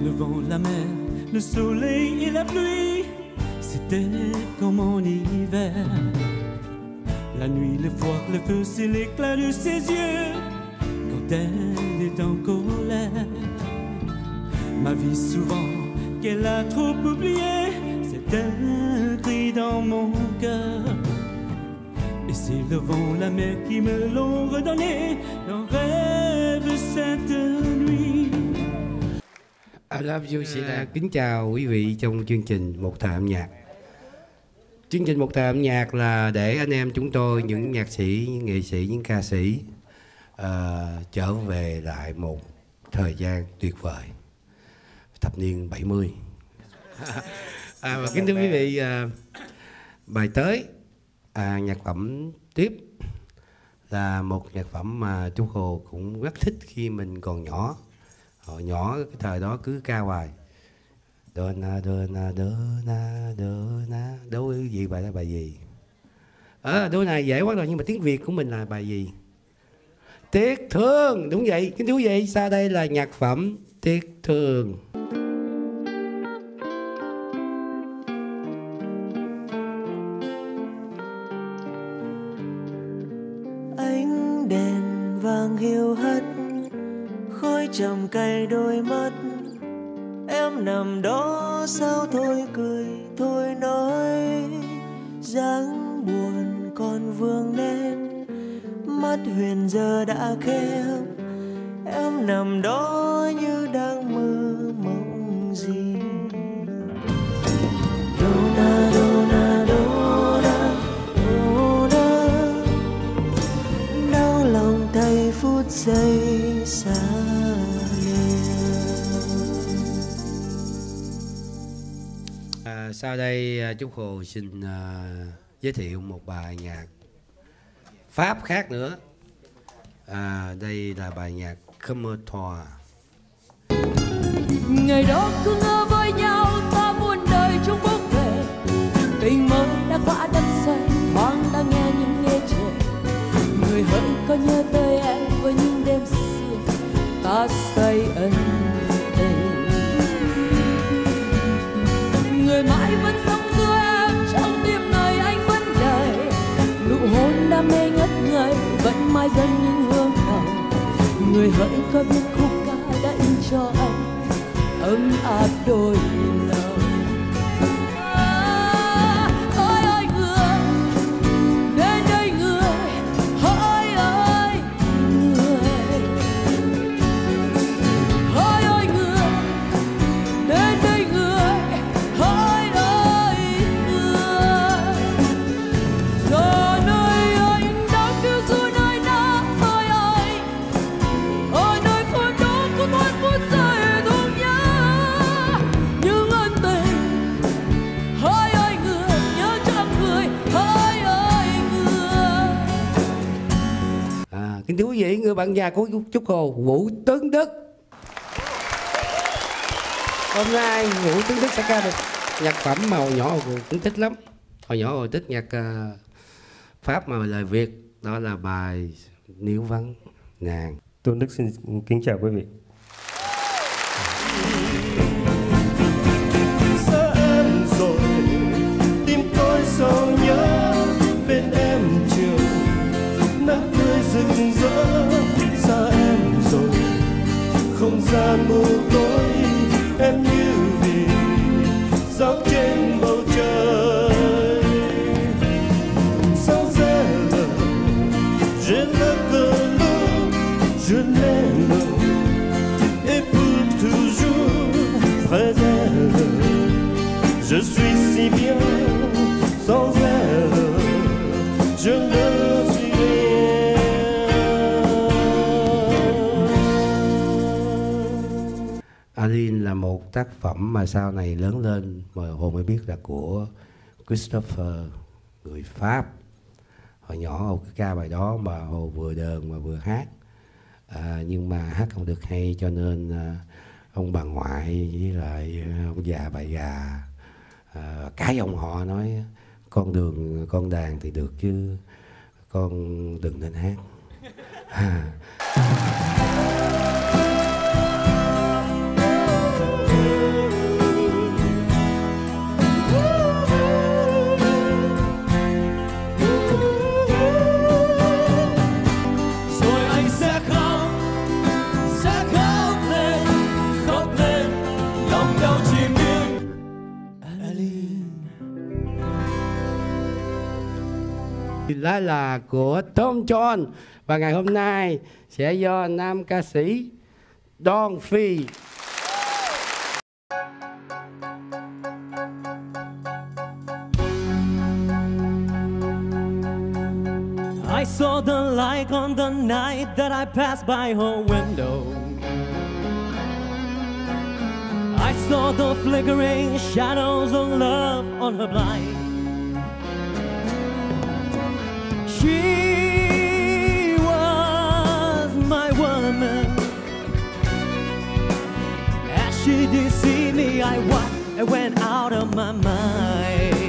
Le vent, la mer, le soleil et la pluie, c'était comme en hiver. La nuit, le froid, le feu, c'est l'éclat de ses yeux quand elle est en colère. Ma vie souvent qu'elle a trop oublié, c'est un cri dans mon cœur. Et c'est le vent, la mer qui me l'ont redonné dans rêve cette nuit. I love you xin kính chào quý vị trong chương trình Một Thời Âm Nhạc. Chương trình Một Thời Âm Nhạc là để anh em chúng tôi, những nhạc sĩ, những nghệ sĩ, những ca sĩ trở về lại một thời gian tuyệt vời, thập niên 70. Và kính thưa quý vị, bài tới nhạc phẩm tiếp là một nhạc phẩm mà chú Hồ cũng rất thích khi mình còn nhỏ. Hồi nhỏ cái thời đó cứ ca hoài đô na đố gì bài đó, bài gì đố này dễ quá rồi, nhưng mà tiếng Việt của mình là bài gì? Tiếc thương, đúng vậy. Kính thưa quý vị, sau đây là nhạc phẩm Tiếc Thương. Ánh đèn vàng hiu hắt, khói trầm cay đôi mắt. Em nằm đó sao thôi cười thôi nói, dáng buồn còn vương lên, mắt huyền giờ đã khép. Em nằm đó như đang mơ mộng gì. Dona dona dona dona, đau lòng thay phút giây xa. Sau đây Trúc Hồ xin giới thiệu một bài nhạc Pháp khác nữa. Đây là bài nhạc Comme Toi. Ngày đó cứ ngỡ với nhau ta muôn đời chung bước về, tình mơ đã quá đắm say, thoáng đã nghe những nghe trời. Người hỡi có nhớ tới em với những đêm xưa ta say ân tình. Người mãi vẫn sống giữa em, trong tim này anh vẫn đầy. Nụ hôn đam mê ngất ngây vẫn mãi dâng những hương nồng. Người hỡi có biết khúc ca đã in cho anh ấm áp đôi lòng. Ôi ôi người, đến đây người, ôi ôi người. Ôi ôi người, đến đây người, ôi ôi người. Giờ nơi anh đang phiêu du nơi nào ôi ơi, ở nơi phố đó có mỗi phút giây thương nhớ. Những ân tình, ôi ôi người, nhớ trong người, ôi ôi người. Kính thưa quý vị, người bạn già của Trúc Hồ, Vũ Tuấn Đức. Hôm nay Vũ Tuấn Đức sẽ ca được nhạc phẩm mà hồi nhỏ Hồ cũng thích lắm. Hồi nhỏ Hồ thích nhạc Pháp mà lời Việt, đó là bài Níu Vắng Nàng. Tuấn Đức xin kính chào quý vị. Xa em rồi, tim tôi sầu nhớ bên em chiều nắng tươi rực rỡ. Xa em rồi, không gian mù tối, em như vì gió trên bầu trời. Sans elle, je ne peux je l'aime et pour toujours près d'elle. Je suis si bien sans elle, je ne suis rien. Aline là một tác phẩm mà sau này lớn lên mà Hồ mới biết là của Christopher, người Pháp. Hồi nhỏ Hồ cứ ca bài đó mà Hồ vừa đờn mà vừa hát. Nhưng mà hát không được hay cho nên ông bà ngoại với lại ông già bà già cái ông họ nói con đàn thì được chứ con đừng nên hát. Lá là của Tom John. Và ngày hôm nay sẽ do nam ca sĩ Don Phi. I saw the light on the night that I passed by her window. I saw the flickering shadows of love on her blind. She was my woman. As she deceived me, I went out of my mind.